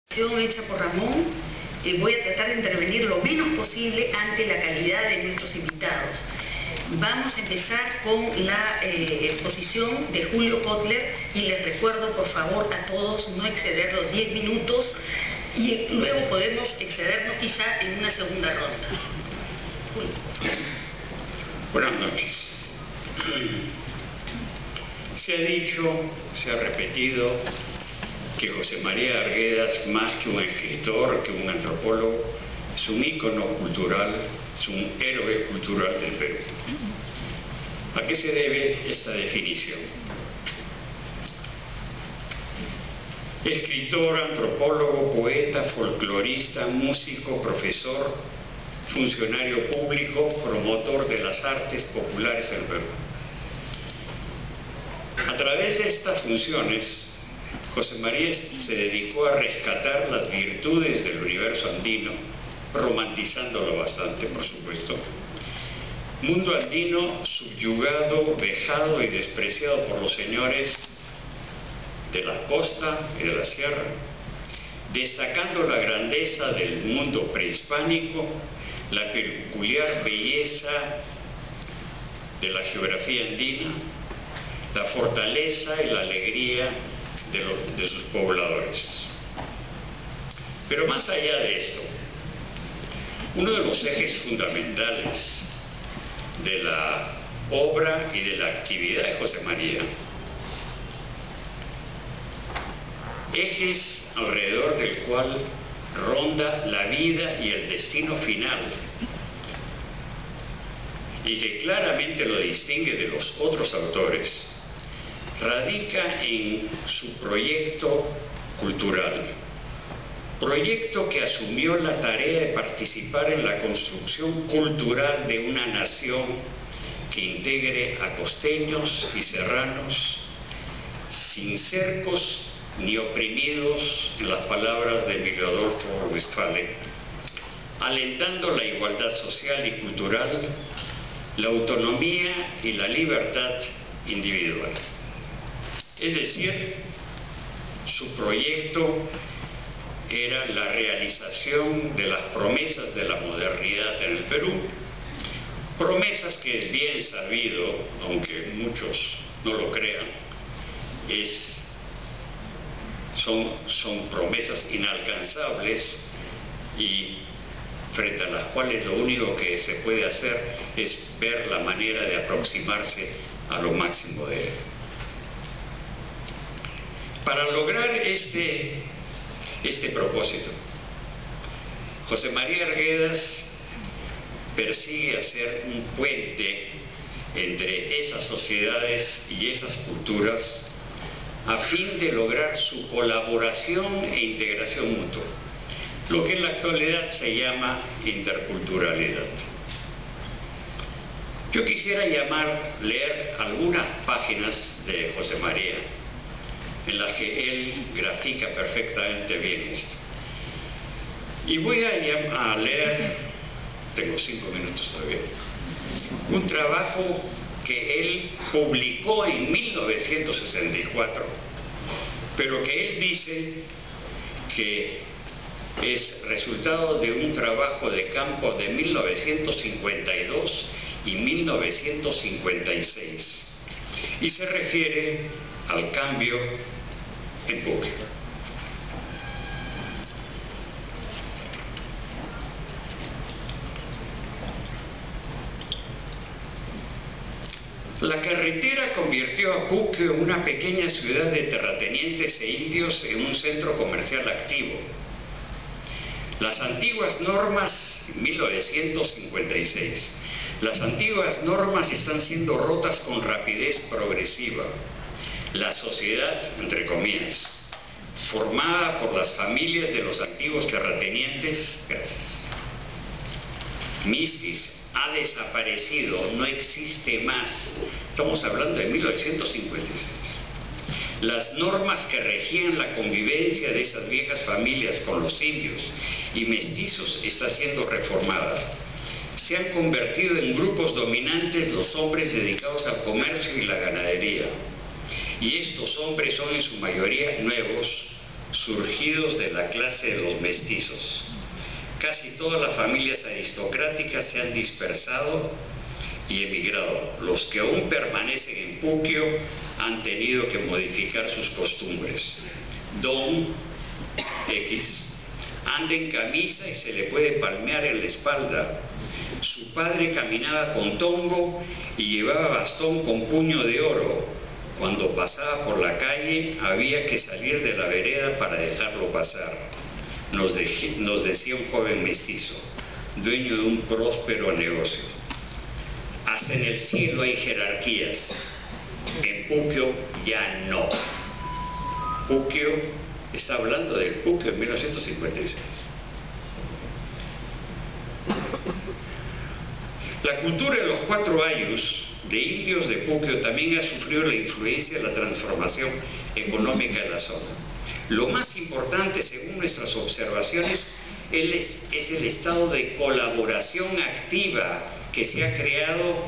Hecha por Ramón, voy a tratar de intervenir lo menos posible ante la calidad de nuestros invitados. Vamos a empezar con la exposición de Julio Kotler y les recuerdo por favor a todos no exceder los 10 minutos y luego podemos excedernos quizá en una segunda ronda. Julio. Buenas noches. Se ha dicho, se ha repetido que José María Arguedas, más que un escritor, que un antropólogo, es un ícono cultural, es un héroe cultural del Perú. ¿A qué se debe esta definición? Escritor, antropólogo, poeta, folclorista, músico, profesor, funcionario público, promotor de las artes populares del Perú. A través de estas funciones, José María se dedicó a rescatar las virtudes del universo andino, romantizándolo bastante, por supuesto. Mundo andino subyugado, vejado y despreciado por los señores de la costa y de la sierra, destacando la grandeza del mundo prehispánico, la peculiar belleza de la geografía andina, la fortaleza y la alegría de sus pobladores. Pero más allá de esto, uno de los ejes fundamentales de la obra y de la actividad de José María, ejes alrededor del cual ronda la vida y el destino final, y que claramente lo distingue de los otros autores, radica en su proyecto cultural, proyecto que asumió la tarea de participar en la construcción cultural de una nación que integre a costeños y serranos, sin cercos ni oprimidos, en las palabras de Emilio Adolfo Westphalen, alentando la igualdad social y cultural, la autonomía y la libertad individual. Es decir, su proyecto era la realización de las promesas de la modernidad en el Perú, promesas que es bien sabido, aunque muchos no lo crean, son promesas inalcanzables y frente a las cuales lo único que se puede hacer es ver la manera de aproximarse a lo máximo de él. Para lograr este propósito, José María Arguedas persigue hacer un puente entre esas sociedades y esas culturas a fin de lograr su colaboración e integración mutua, lo que en la actualidad se llama interculturalidad. Yo quisiera leer algunas páginas de José María en las que él grafica perfectamente bien esto. Y voy a leer, tengo 5 minutos todavía, un trabajo que él publicó en 1964, pero que él dice que es resultado de un trabajo de campo de 1952 y 1956, y se refiere al cambio en público. La carretera convirtió a Puque, una pequeña ciudad de terratenientes e indios, en un centro comercial activo. Las antiguas normas, 1956, las antiguas normas están siendo rotas con rapidez progresiva. La sociedad, entre comillas, formada por las familias de los antiguos terratenientes, Mistis, ha desaparecido, no existe más. Estamos hablando de 1956. Las normas que regían la convivencia de esas viejas familias con los indios y mestizos está siendo reformada. Se han convertido en grupos dominantes los hombres dedicados al comercio y la ganadería. Y estos hombres son en su mayoría nuevos, surgidos de la clase de los mestizos. Casi todas las familias aristocráticas se han dispersado y emigrado. Los que aún permanecen en Puquio han tenido que modificar sus costumbres. Don X anda en camisa y se le puede palmear en la espalda. Su padre caminaba con tongo y llevaba bastón con puño de oro. Cuando pasaba por la calle había que salir de la vereda para dejarlo pasar. Nos decía un joven mestizo, dueño de un próspero negocio. Hasta en el cielo hay jerarquías. En Puquio ya no. Puquio está hablando del Puquio en 1956. La cultura de los 4 ayllus de indios de Puquio también ha sufrido la influencia de la transformación económica de la zona. Lo más importante, según nuestras observaciones, es el estado de colaboración activa que se ha creado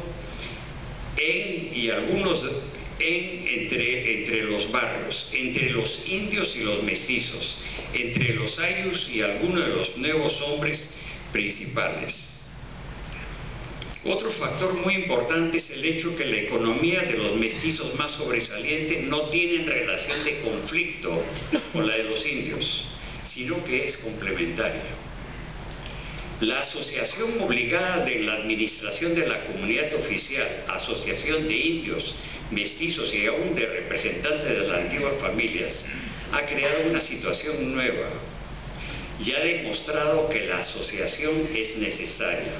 entre los barrios, entre los indios y los mestizos, entre los ayllus y algunos de los nuevos hombres principales. Otro factor muy importante es el hecho que la economía de los mestizos más sobresaliente no tiene relación de conflicto con la de los indios, sino que es complementaria. La asociación obligada de la administración de la comunidad oficial, asociación de indios, mestizos y aún de representantes de las antiguas familias, ha creado una situación nueva y ha demostrado que la asociación es necesaria.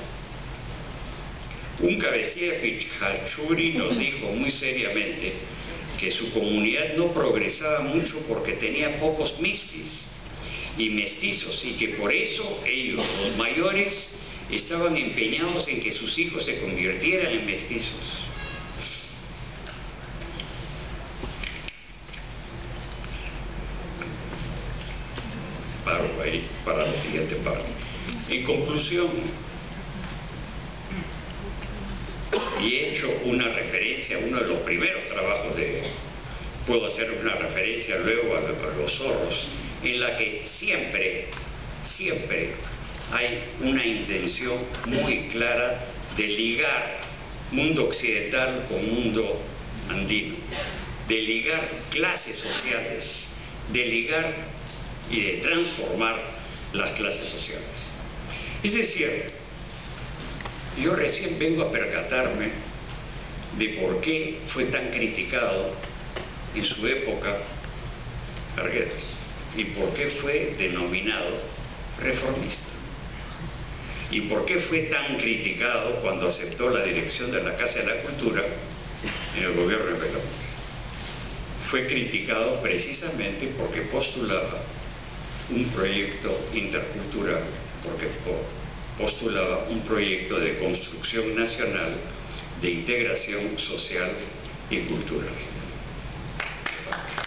Un cabecilla Pichachuri nos dijo muy seriamente que su comunidad no progresaba mucho porque tenía pocos mistis y mestizos, y que por eso ellos, los mayores, estaban empeñados en que sus hijos se convirtieran en mestizos. Paro ahí para la siguiente parte. En conclusión, y he hecho una referencia a uno de los primeros trabajos puedo hacer una referencia luego a los zorros, en la que siempre hay una intención muy clara de ligar mundo occidental con mundo andino, de ligar clases sociales, de ligar y de transformar las clases sociales. Es decir, yo recién vengo a percatarme de por qué fue tan criticado en su época Arguedas y por qué fue denominado reformista y por qué fue tan criticado cuando aceptó la dirección de la Casa de la Cultura en el gobierno de Belaúnde. Fue criticado precisamente porque postulaba un proyecto intercultural, porque postulaba un proyecto de construcción nacional, de integración social y cultural.